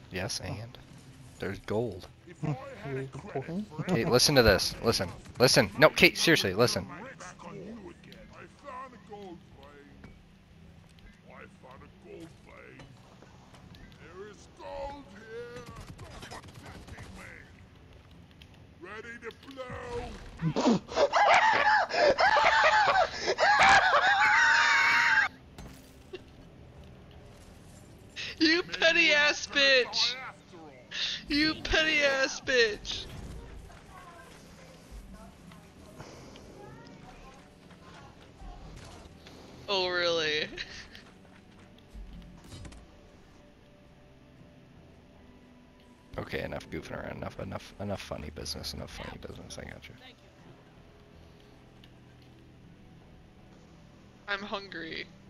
Yes, and there's gold. Important. Okay, listen to this. Listen. Listen. No, Kate, seriously, listen. Back on you again. I found a gold vein. I found a gold vein. There is gold here. What's that thing, man? Ready to blow? You petty ass bitch! You petty ass bitch! Oh really? Okay, enough goofing around. Enough funny business. Enough funny business. I got you. I'm hungry.